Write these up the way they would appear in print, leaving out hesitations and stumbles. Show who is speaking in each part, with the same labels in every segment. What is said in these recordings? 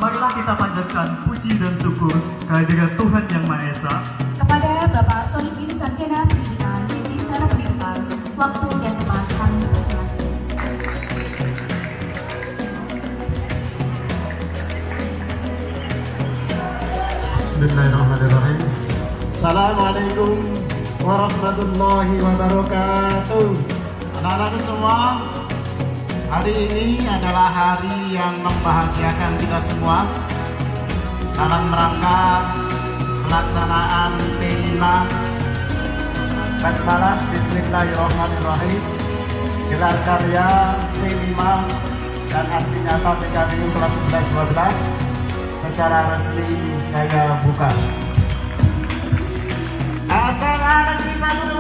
Speaker 1: marilah kita panjatkan puji dan syukur kehadirat Tuhan Yang Maha Esa
Speaker 2: kepada Bapak Solihin Sarjana Pendidikan Magister Pendidikan. Waktu dan tempat kami persilakan.
Speaker 3: Bismillahirrahmanirrahim. Assalamualaikum warahmatullahi wabarakatuh. Anak-anakku semua, hari ini adalah hari yang membahagiakan kita semua dalam rangka pelaksanaan P5 Basmalah Bismillahirrahmanirrahim, gelar karya P5 dan aksi nyata PKBU kelas 11-12 secara resmi saya buka. SMA Negeri 1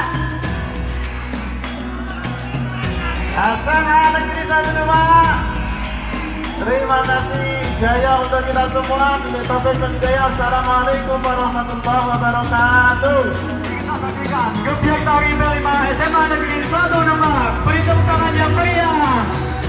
Speaker 3: 2. SMA Negeri 1 2. Terima kasih, jaya untuk kita semua. Bila taufik dan hidayah. Assalamualaikum warahmatullahi wabarakatuh.
Speaker 1: Kita saksikan gebiar tari P5 SMA Negeri 1 Demak. Beri tepuk tangan yang meriah.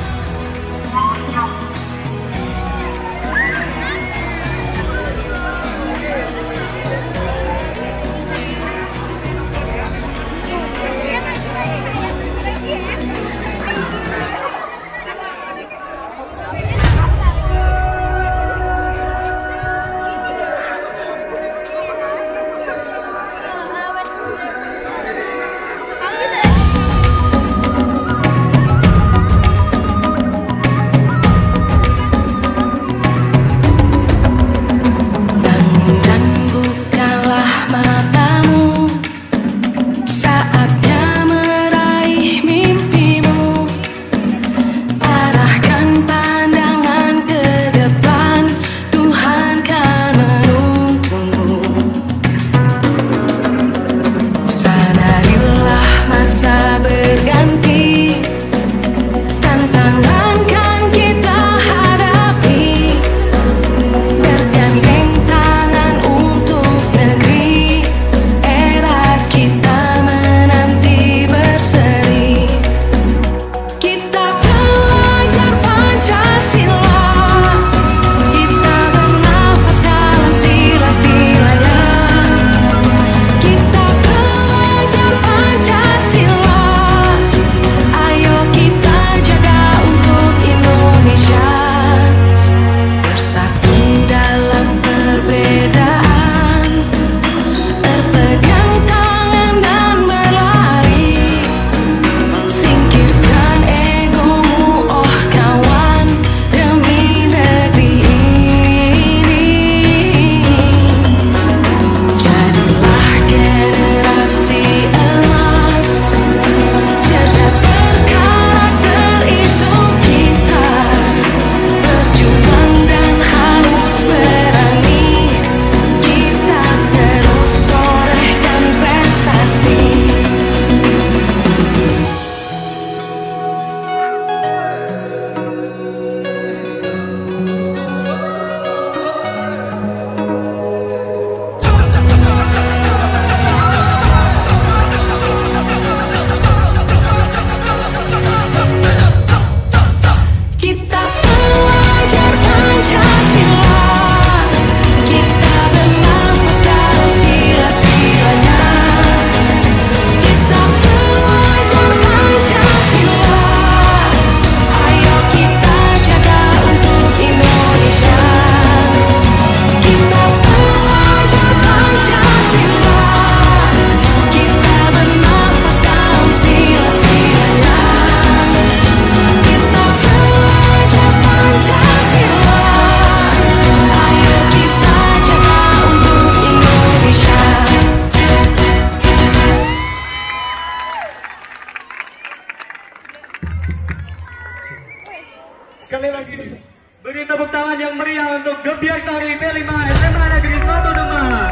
Speaker 1: Sekali lagi beri tepuk tangan yang meriah untuk gebiar tari P5 SMA Negeri 1 Demak.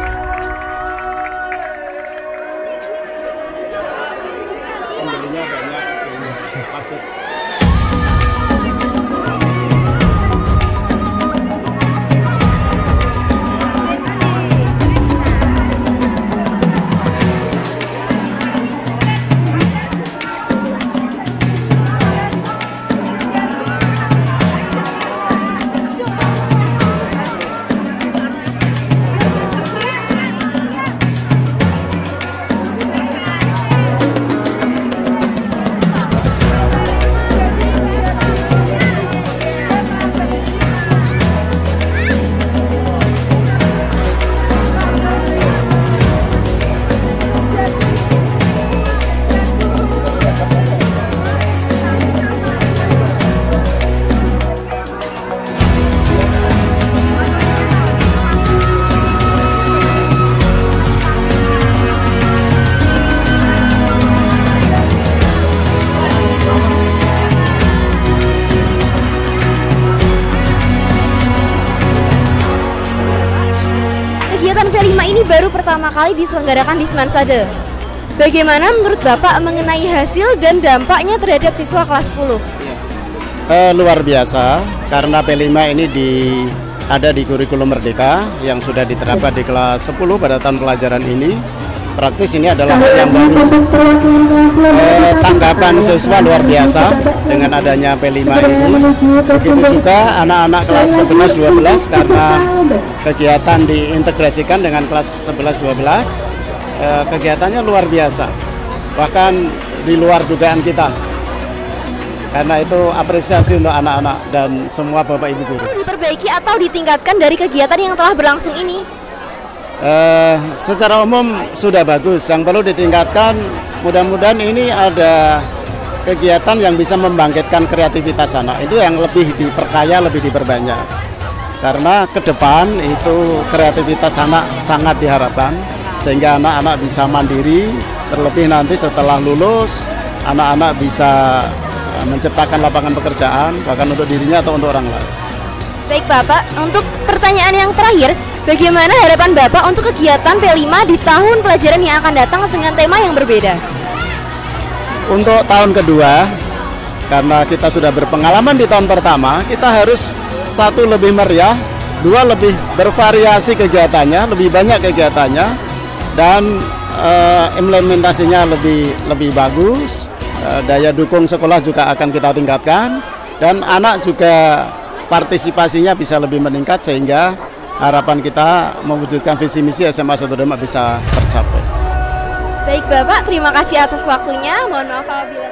Speaker 3: Pembelinya banyak.
Speaker 4: ini baru pertama kali diselenggarakan di Semansade. Bagaimana menurut Bapak mengenai hasil dan dampaknya terhadap siswa kelas 10?
Speaker 5: Luar biasa, karena P5 ini ada di kurikulum Merdeka yang sudah diterapkan di kelas 10 pada tahun pelajaran ini. Praktis ini adalah hal yang baru. Tanggapan siswa luar biasa dengan adanya P5 ini. Begitu juga anak-anak kelas 11-12 karena kegiatan diintegrasikan dengan kelas 11-12. Kegiatannya luar biasa, bahkan di luar dugaan kita. Karena itu apresiasi untuk anak-anak dan semua Bapak Ibu guru.
Speaker 4: Diperbaiki atau ditingkatkan dari kegiatan yang telah berlangsung ini?
Speaker 5: Secara umum sudah bagus. Yang perlu ditingkatkan, mudah-mudahan ini ada kegiatan yang bisa membangkitkan kreativitas anak. Itu yang lebih diperkaya, lebih diperbanyak. Karena ke depan itu kreativitas anak sangat diharapkan, sehingga anak-anak bisa mandiri. Terlebih nanti setelah lulus, anak-anak bisa menciptakan lapangan pekerjaan, bahkan untuk dirinya atau untuk orang lain.
Speaker 4: Baik Bapak, untuk pertanyaan yang terakhir, bagaimana harapan Bapak untuk kegiatan P5 di tahun pelajaran yang akan datang dengan tema yang berbeda?
Speaker 5: Untuk tahun kedua, karena kita sudah berpengalaman di tahun pertama, kita harus satu lebih meriah, dua lebih bervariasi kegiatannya, lebih banyak kegiatannya, dan implementasinya lebih bagus. Daya dukung sekolah juga akan kita tingkatkan, dan anak juga partisipasinya bisa lebih meningkat, sehingga harapan kita mewujudkan visi misi SMA 1 Demak bisa tercapai.
Speaker 4: Baik Bapak, terima kasih atas waktunya. Mohon maaf apabila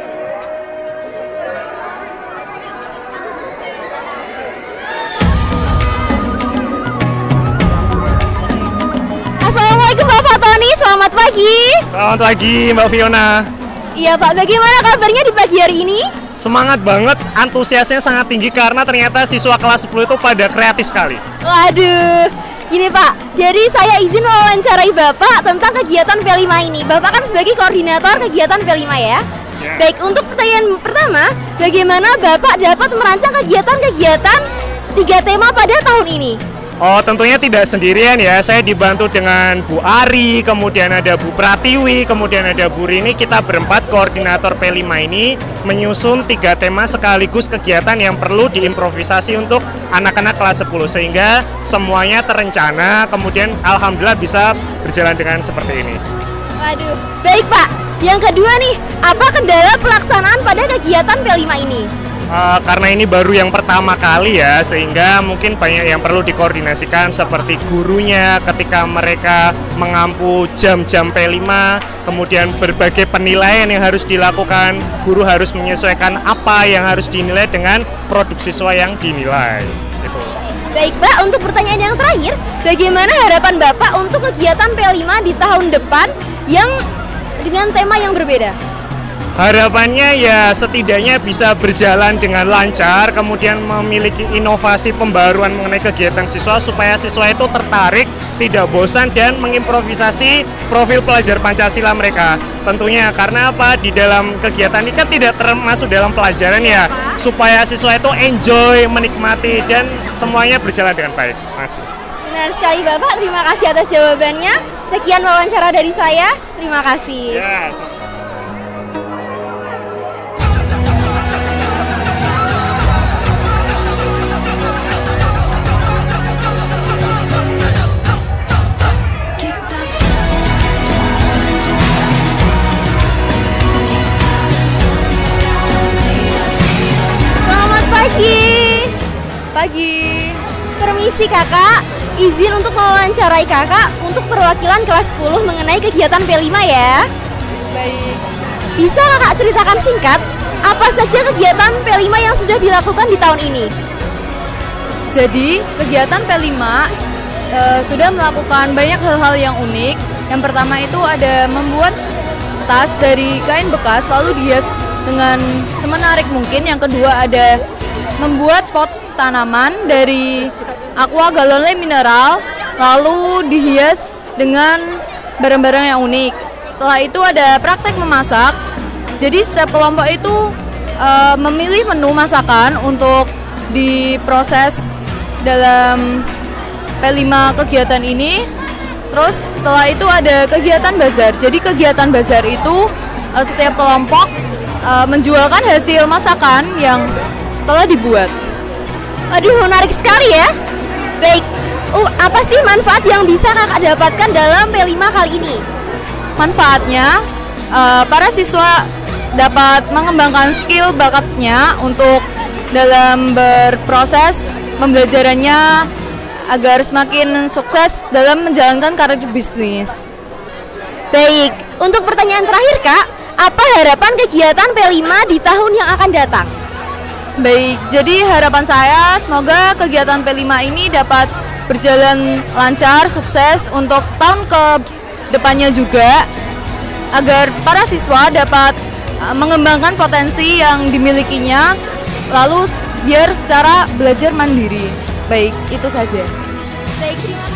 Speaker 4: Assalamualaikum Bapak Tony, selamat pagi.
Speaker 6: Selamat pagi Mbak Fiona.
Speaker 4: Iya Pak, bagaimana kabarnya di pagi hari ini?
Speaker 6: Semangat banget, antusiasnya sangat tinggi karena ternyata siswa kelas 10 itu pada kreatif sekali.
Speaker 4: Waduh, gini Pak, jadi saya izin mewawancarai Bapak tentang kegiatan P5 ini. Bapak kan sebagai koordinator kegiatan P5 ya? Baik, untuk pertanyaan pertama, bagaimana Bapak dapat merancang kegiatan-kegiatan 3 tema pada tahun ini?
Speaker 6: Oh, tentunya tidak sendirian ya. Saya dibantu dengan Bu Ari, kemudian ada Bu Pratiwi, kemudian ada Bu Rini. Kita berempat koordinator P5 ini menyusun 3 tema sekaligus kegiatan yang perlu diimprovisasi untuk anak-anak kelas 10, sehingga semuanya terencana, kemudian alhamdulillah bisa berjalan dengan seperti ini.
Speaker 4: Waduh, baik Pak. Yang kedua nih, apa kendala pelaksanaan pada kegiatan P5 ini?
Speaker 6: Karena ini baru yang pertama kali ya, sehingga mungkin banyak yang perlu dikoordinasikan seperti gurunya ketika mereka mengampu jam-jam P5, kemudian berbagai penilaian yang harus dilakukan, guru harus menyesuaikan apa yang harus dinilai dengan produk siswa yang dinilai. Gitu.
Speaker 4: Baik Pak, untuk pertanyaan yang terakhir, bagaimana harapan Bapak untuk kegiatan P5 di tahun depan yang dengan tema yang berbeda?
Speaker 6: Harapannya ya setidaknya bisa berjalan dengan lancar, kemudian memiliki inovasi pembaruan mengenai kegiatan siswa supaya siswa itu tertarik, tidak bosan, dan mengimprovisasi profil pelajar Pancasila mereka. Tentunya karena apa? Di dalam kegiatan ini kan tidak termasuk dalam pelajaran ya, supaya siswa itu enjoy, menikmati, dan semuanya berjalan dengan baik. Makasih.
Speaker 4: Benar sekali Bapak, terima kasih atas jawabannya. Sekian wawancara dari saya, terima kasih.
Speaker 6: Ya.
Speaker 4: Pagi. Permisi kakak, izin untuk mewawancarai kakak untuk perwakilan kelas 10 mengenai kegiatan P5 ya.
Speaker 7: Baik.
Speaker 4: Bisa kakak ceritakan singkat, apa saja kegiatan P5 yang sudah dilakukan di tahun ini?
Speaker 7: Jadi, kegiatan P5 sudah melakukan banyak hal-hal yang unik. Yang pertama itu ada membuat tas dari kain bekas lalu dihias dengan semenarik mungkin. Yang kedua ada membuat pot tanaman dari aqua galon mineral lalu dihias dengan barang-barang yang unik. Setelah itu ada praktek memasak. Jadi setiap kelompok itu memilih menu masakan untuk diproses dalam P5 kegiatan ini. Terus setelah itu ada kegiatan bazar. Jadi kegiatan bazar itu setiap kelompok menjualkan hasil masakan yang setelah dibuat.
Speaker 4: Aduh, menarik sekali ya. Baik, apa sih manfaat yang bisa kakak dapatkan dalam P5 kali ini?
Speaker 7: Manfaatnya, para siswa dapat mengembangkan skill bakatnya untuk dalam berproses pembelajarannya agar semakin sukses dalam menjalankan karir bisnis.
Speaker 4: Baik, untuk pertanyaan terakhir Kak, apa harapan kegiatan P5 di tahun yang akan datang?
Speaker 7: Baik, jadi harapan saya semoga kegiatan P5 ini dapat berjalan lancar, sukses untuk tahun ke depannya juga, agar para siswa dapat mengembangkan potensi yang dimilikinya, lalu biar secara belajar mandiri. Baik, itu saja.
Speaker 4: Baik, terima kasih.